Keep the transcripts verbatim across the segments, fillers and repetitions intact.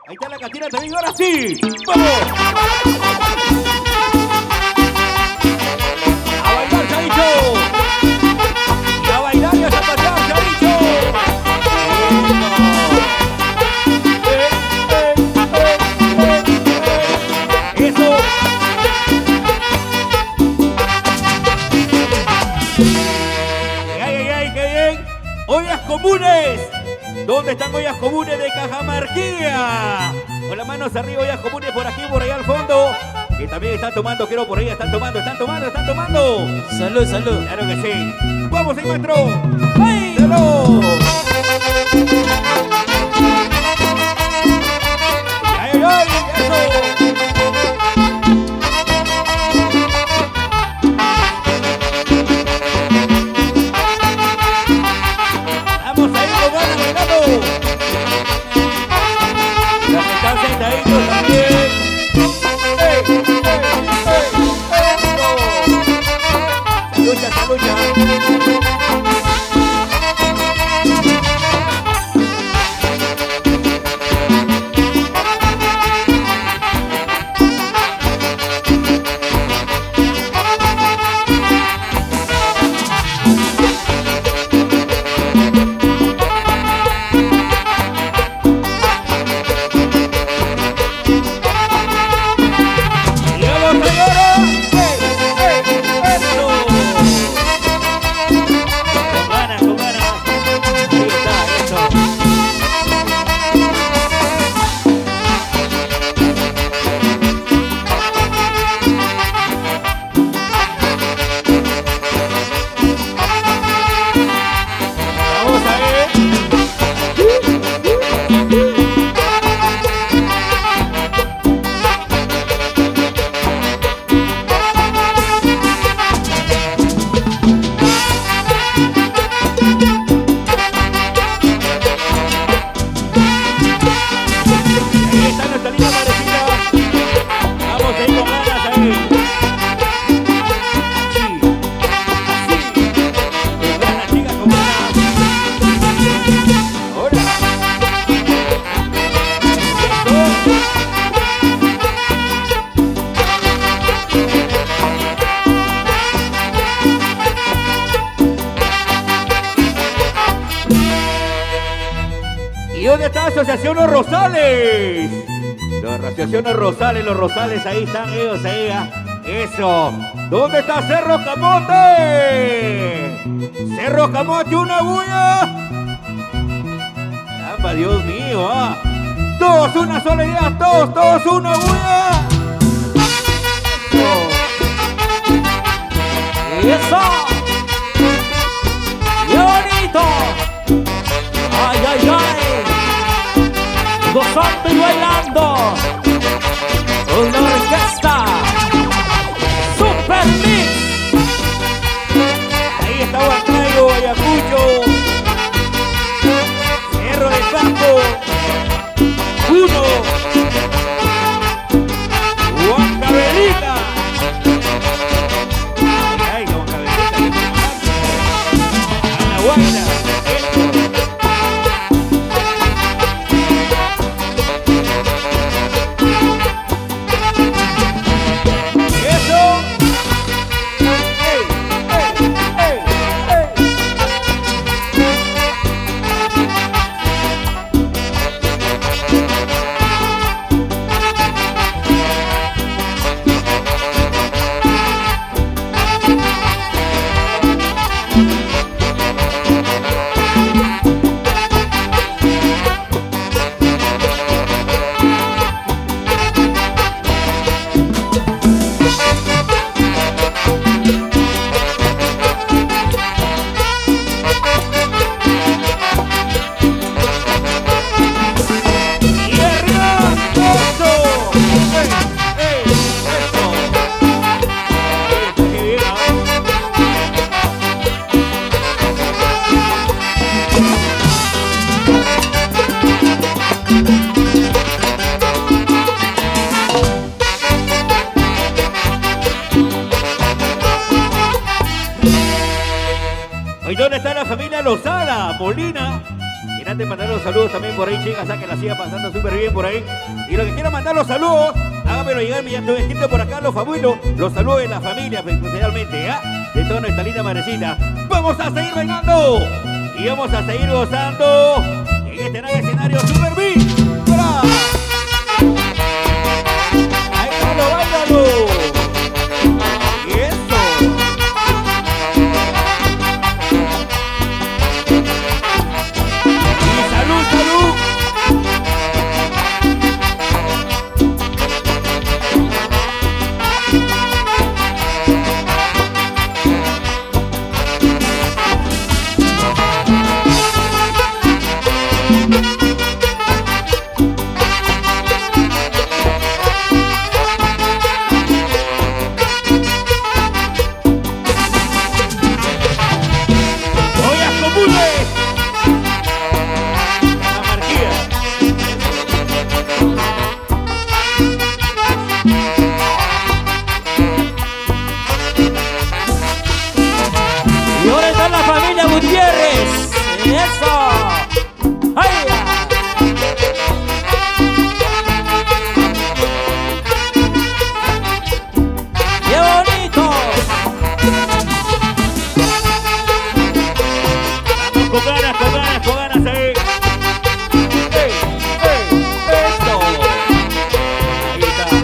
Ahí está la cantina también, ahora sí. ¡Vamos! ¡A bailar, Chavito! ¡Y a bailar y a zapatear, Chavito! ¡Eh, eh, eh, eh! ¡Eso! ¡Ay, ay, ay, qué bien! ¡Ollas comunes! ¿Dónde están ollas comunes de Cajamarquía? Con las manos arriba, ollas comunes por aquí, por allá al fondo. Que también están tomando, quiero por ahí, están tomando, están tomando, están tomando. Salud, salud. Claro que sí. ¡Vamos ahí, maestro! ¡Ay! ¡Salud! ¡Ay, ay, ay! ¡Eso! Sentaditos también. ¡Ey! ¡Ey! ¡Ey! ¡Eso! ¡Salucha, salucha! ¿Dónde está Asociación Los Rosales? Los Asociación Los Rosales, los Rosales, ahí están ellos, ahí. Eso. ¿Dónde está Cerro Camote? Cerro Camote, una bulla. ¡Amba, Dios mío! Ah. Todos una sola idea, todos, todos una bulla. ¡Eso! ¡Qué bonito! ¡Ay, ay, ay! Gozando y bailando con la orquesta Super Mix. Ahí está Huancayo, Ayacucho, Cerro del Campo, uno, Huancavelica. Ay, Huancavelica, que Anahuayla. ¿Y dónde está la familia Lozada? Molina. antes de mandar los saludos también por ahí, chicas, a que la siga pasando súper bien por ahí. Y los que quieran mandar los saludos, háganmelo llegar mediante un escrito por acá, los fabulos. Los saludos de la familia, especialmente, ¿ya? De toda nuestra linda madrecita. ¡Vamos a seguir bailando! Y vamos a seguir gozando en este gran escenario Super Beat. ¡Para! ¡Ahí está, bailalo! ¡Y eso! ¡Y salud, salud! Gutiérrez, eso, ¡ay! ¡Qué bonito! Vamos con ganas, con ganas, con ganas ahí. ¡Ey, ey, eso! Ahí está.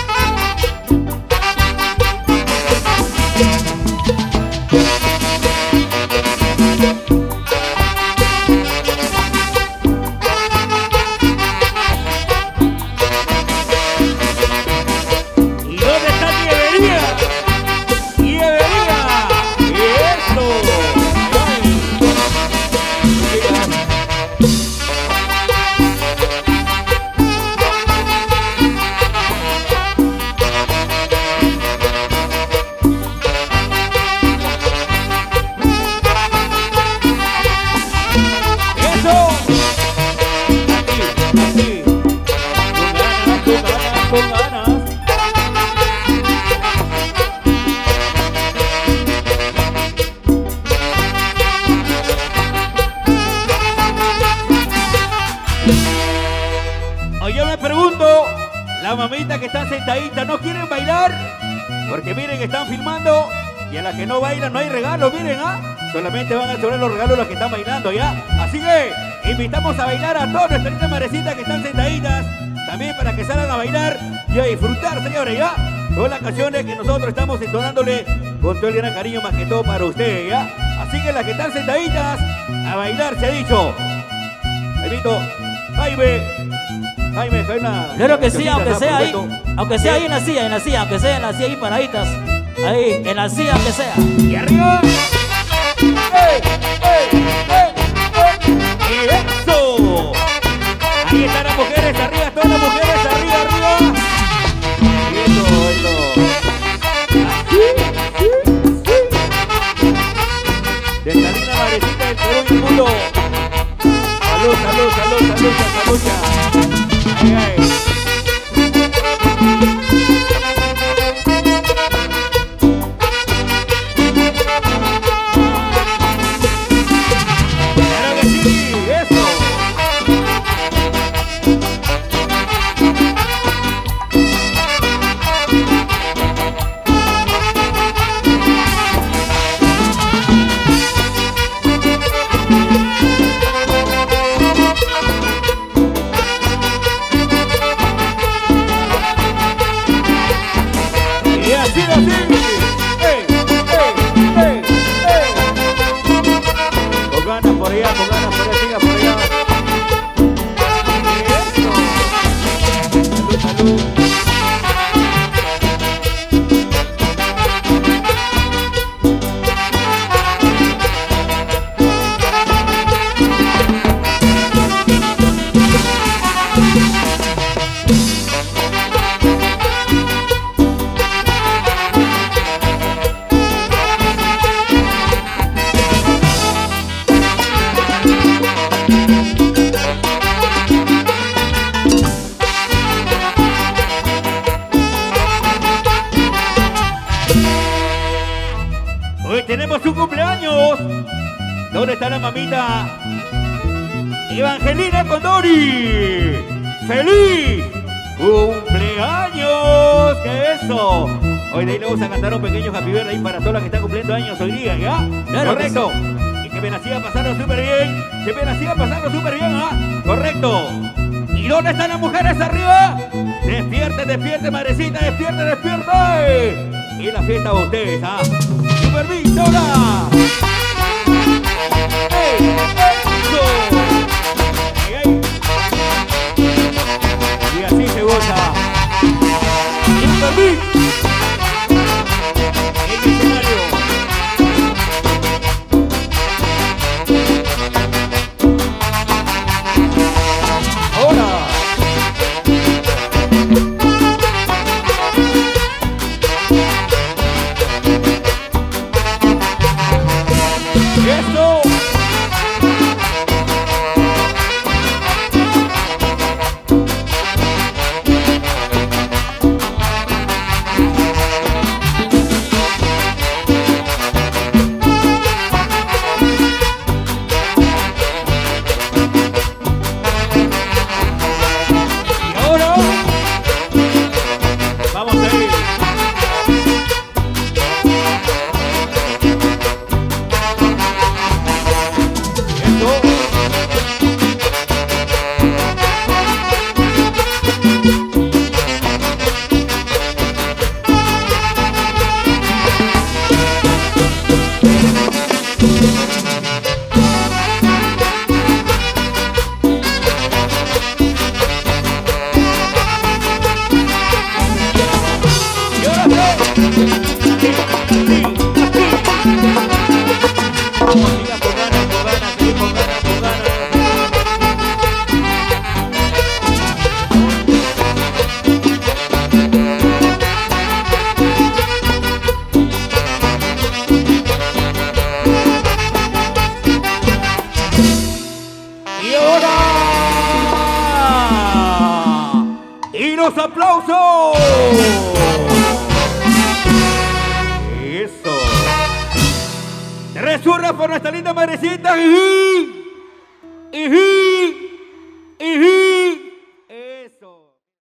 Yo me pregunto, la mamita que están sentaditas, ¿no quieren bailar? Porque miren, están filmando y a las que no bailan no hay regalos, miren, ¿ah? Solamente van a sobrar los regalos los que están bailando, ¿ya? Así que invitamos a bailar a todas nuestras lindas madrecitas que están sentaditas, también para que salgan a bailar y a disfrutar, señores, ¿ya? Todas las canciones que nosotros estamos entonándole con todo el gran cariño, más que todo para ustedes, ¿ya? Así que las que están sentaditas, a bailar, se ha dicho. Jaimito, Jaime. Jaime, Jaime. Claro que sí, aunque sea ahí, aunque sea ahí en la silla, en la silla, aunque sea en la silla ahí paraditas, ahí, en la silla aunque sea. Y arriba. ¡Ey, ey, ey, ey! ¡Y eso! Ahí están las mujeres, arriba, todas las mujeres, arriba, arriba. Y eso, eso. De esta linda madrecita del Perú y el mundo. Salud, salud, salud, salud, salud, salud. Ay, ay. Claro que sí, eso. Por allá, con ganas, por allá, siga por allá. Eso. Salud, salud. Hoy tenemos un cumpleaños. ¿Dónde está la mamita? Evangelina Condori. ¡Feliz cumpleaños! ¿Qué es eso? Hoy de ahí le vamos a cantar un pequeño happy birthday para toda la que está cumpliendo años hoy día, ¿ya? Claro. Correcto. Y que me la siga pasando súper bien. Que me la siga pasando súper bien, ¿ah? Correcto. ¿Y dónde están las mujeres arriba? Despierte, despierte, madrecita, despierte, despierte. Y la fiesta de ustedes, ¿ah? ¡Super bien, hola! ¡Ey! ¡Eso! ¡Ey, ey! Y así se goza. ¡Super bien! En el escenario. ¡Hola! ¡Eso! ¡Los aplausos! Eso. Resurra por nuestra linda madrecita. Ijí, ijí, ijí.